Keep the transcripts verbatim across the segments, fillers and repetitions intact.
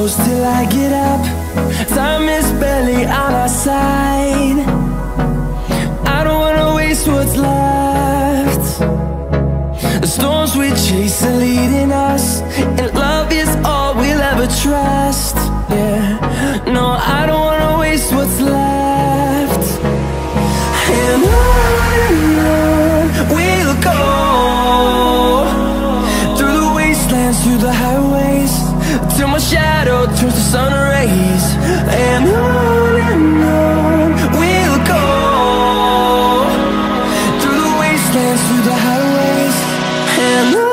close till I get up. Time is barely on our side. I don't wanna waste what's left. The storms we chase are leading us, and love is all we'll ever trust. Yeah, no, I don't wanna waste what's left. And on and on we'll go, through the wastelands, through the highways, till my shadow turns to sun rays. And on and on we'll go, through the wastelands, through the highways, and on.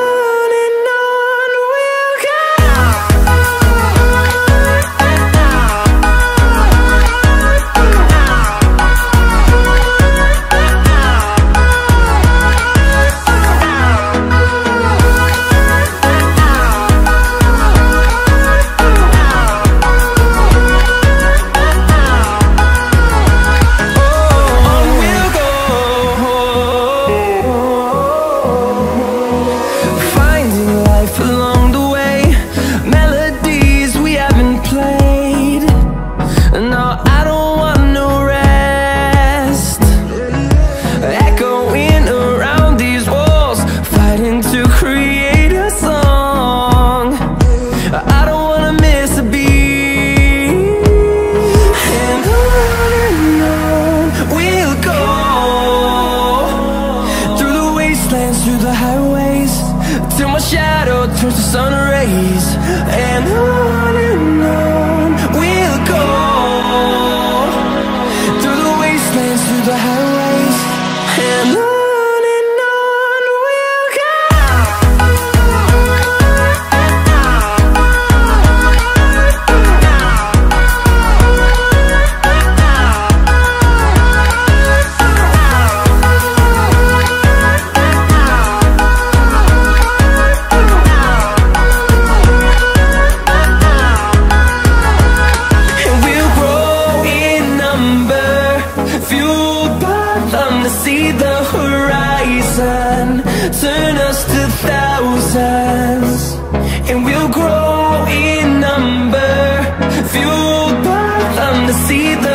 Through the highways, till my shadow turns to sun rays. And on and on we'll go, through the wastelands, through the highways, and on. See the horizon turn us to thousands, and we'll grow in number, fueled by them to see the